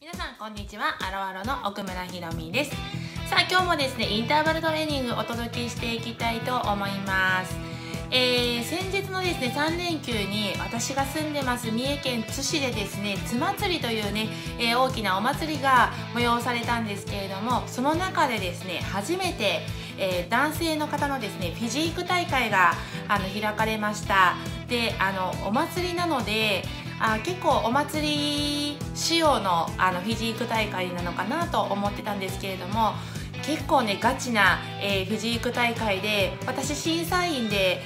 皆さんこんにちは。アロアロの奥村ひろみです。さあ今日もですねインターバルトレーニングをお届けしていきたいと思います。先日のですね3連休に私が住んでます三重県津市でですね津祭りというね、大きなお祭りが催されたんですけれども、その中でですね初めて、男性の方のですねフィジーク大会が開かれました。でお祭りなので結構お祭り仕様のフィジーク大会なのかなと思ってたんですけれども、結構ねガチな、フィジーク大会で、私審査員で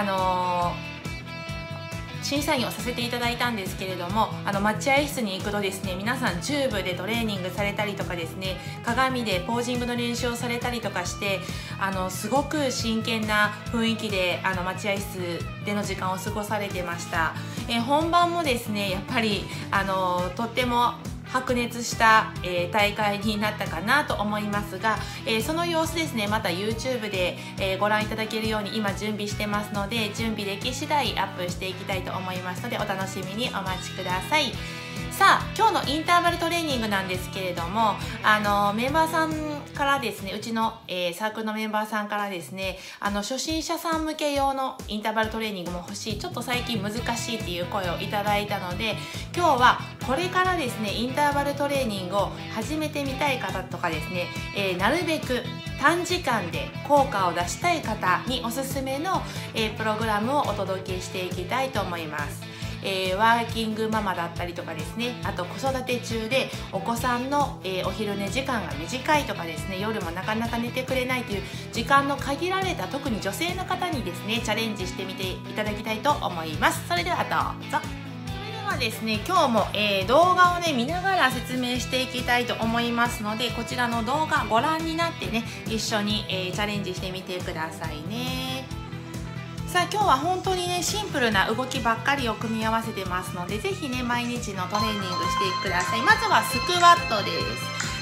審査員をさせていただいたんですけれども、待合室に行くとですね皆さんチューブでトレーニングされたりとかですね、鏡でポージングの練習をされたりとかして、すごく真剣な雰囲気で待合室での時間を過ごされてました。本番もですねやっぱりとっても白熱した、大会になったかなと思いますが、その様子ですねまた YouTube で、ご覧いただけるように今準備してますので、準備でき次第アップしていきたいと思いますのでお楽しみにお待ちください。さあ今日のインターバルトレーニングなんですけれども、メンバーさんからですね、うちの、サークルのメンバーさんからですね初心者さん向け用のインターバルトレーニングも欲しい、ちょっと最近難しいっていう声をいただいたので、今日はこれからですねインターバルトレーニングを始めてみたい方とかですね、なるべく短時間で効果を出したい方におすすめの、プログラムをお届けしていきたいと思います。ワーキングママだったりとかですね、あと子育て中でお子さんの、お昼寝時間が短いとかですね、夜もなかなか寝てくれないという時間の限られた特に女性の方にですねチャレンジしてみていただきたいと思います。それではどうぞ。それではですね今日も、動画をね見ながら説明していきたいと思いますので、こちらの動画ご覧になってね一緒に、チャレンジしてみてくださいね。さあ今日は本当にねシンプルな動きばっかりを組み合わせてますので、ぜひね毎日のトレーニングしてください。まずはスクワットです。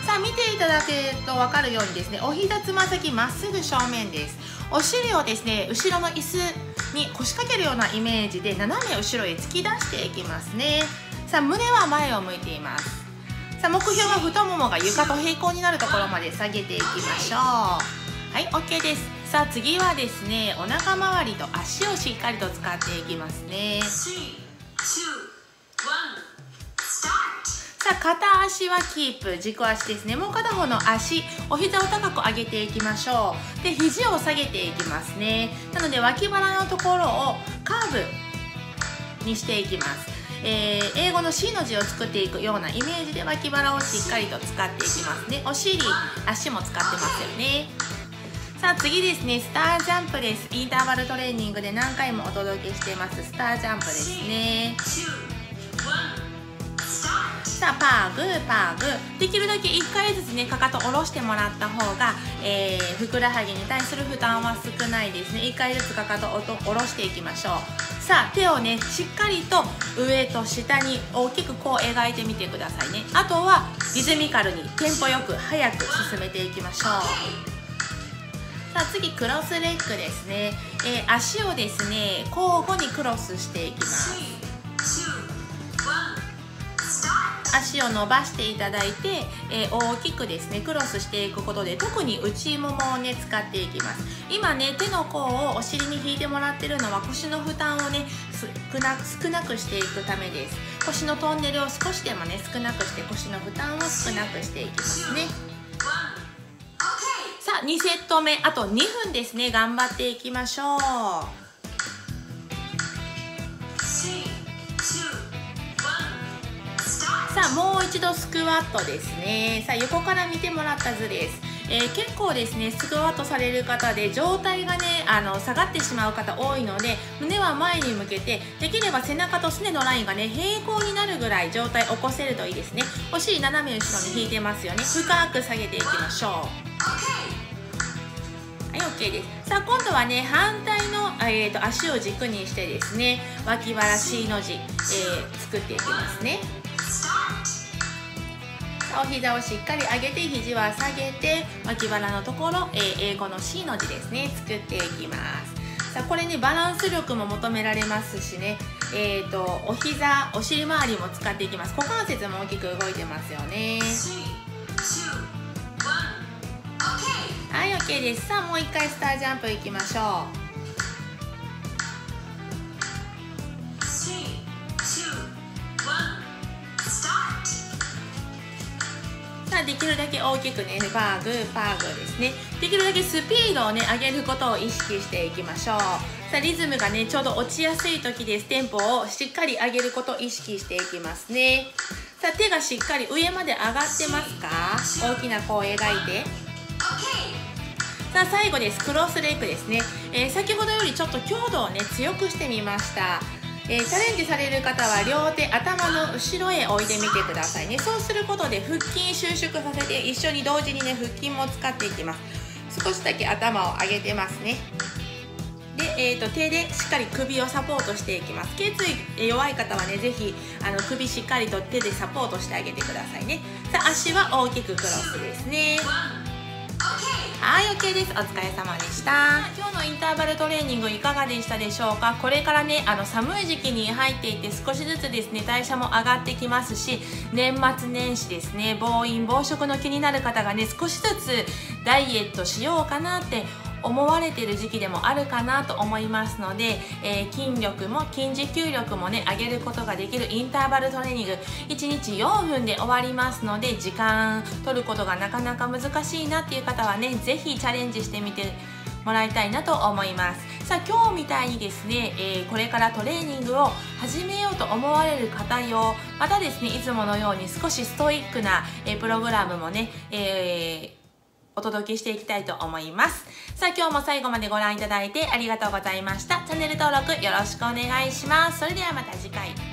さあ見ていただけると分かるようにですね、お膝つま先まっすぐ正面です。お尻をですね後ろの椅子に腰掛けるようなイメージで斜め後ろへ突き出していきますね。さあ胸は前を向いています。さあ目標は太ももが床と平行になるところまで下げていきましょう。はい OK です。さあ次はですねお腹周りと足をしっかりと使っていきますね。さあ片足はキープ、軸足ですね。もう片方の足、お膝を高く上げていきましょう。で肘を下げていきますね。なので脇腹のところをカーブにしていきます。英語の C の字を作っていくようなイメージで脇腹をしっかりと使っていきますね。お尻、足も使ってますよね。さあ次ですね、スタージャンプです。インターバルトレーニングで何回もお届けしてますスタージャンプですね。さあパーグーパーグー、できるだけ1回ずつねかかと下ろしてもらった方が、ふくらはぎに対する負担は少ないですね。1回ずつかかとを下ろしていきましょう。さあ手をねしっかりと上と下に大きくこう描いてみてくださいね。あとはリズミカルにテンポよく早く進めていきましょう。さあ次クロスレッグですね。足をですね交互にクロスしていきます。足を伸ばしていただいて、大きくですねクロスしていくことで、特に内ももをね使っていきます。今ね手の甲をお尻に引いてもらってるのは腰の負担をね少なくしていくためです。腰のトンネルを少しでもね少なくして腰の負担を少なくしていきますね。さあ2セット目、あと2分ですね。頑張っていきましょう。さあもう一度スクワットですね。さあ横から見てもらった図です。結構ですねスクワットされる方で上体がね下がってしまう方多いので、胸は前に向けて、できれば背中とすねのラインがね平行になるぐらい上体起こせるといいですね。お尻斜め後ろに引いてますよね。深く下げていきましょう。はい OK です。さあ今度はね反対の、足を軸にしてですね脇腹 C の字、作っていきますね。お膝をしっかり上げて肘は下げて脇腹のところ、英語の C の字ですね作っていきます。さあこれねバランス力も求められますしね、 お膝、お尻周りも使っていきます。股関節も大きく動いてますよね。はい、 OK です。さあもう一回スタージャンプいきましょう。できるだけ大きくね、パーグですね。できるだけスピードをね上げることを意識していきましょう。さあリズムがねちょうど落ちやすい時です。テンポをしっかり上げることを意識していきますね。さあ手がしっかり上まで上がってますか？大きな弧を描いて。さあ最後です。クロスレッグですね。先ほどよりちょっと強度をね強くしてみました。チャレンジされる方は両手頭の後ろへ置いてみてくださいね。そうすることで腹筋収縮させて一緒に同時にね腹筋も使っていきます。少しだけ頭を上げてますね。で、手でしっかり首をサポートしていきます。頸椎弱い方はね、ぜひ首しっかりと手でサポートしてあげてくださいね。さあ足は大きくクロスですね。はい、 OK です。お疲れ様でした。今日のインターバルトレーニングいかがでしたでしょうか。これからね寒い時期に入っていて少しずつですね代謝も上がってきますし、年末年始ですね暴飲暴食の気になる方がね少しずつダイエットしようかなって思われている時期でもあるかなと思いますので、筋力も筋持久力もね上げることができるインターバルトレーニング1日4分で終わりますので、時間取ることがなかなか難しいなっていう方はねぜひチャレンジしてみてもらいたいなと思います。さあ今日みたいにですね、これからトレーニングを始めようと思われる方用、またですねいつものように少しストイックな、プログラムもね、お届けしていきたいと思います。さあ今日も最後までご覧いただいてありがとうございました。チャンネル登録よろしくお願いします。それではまた次回。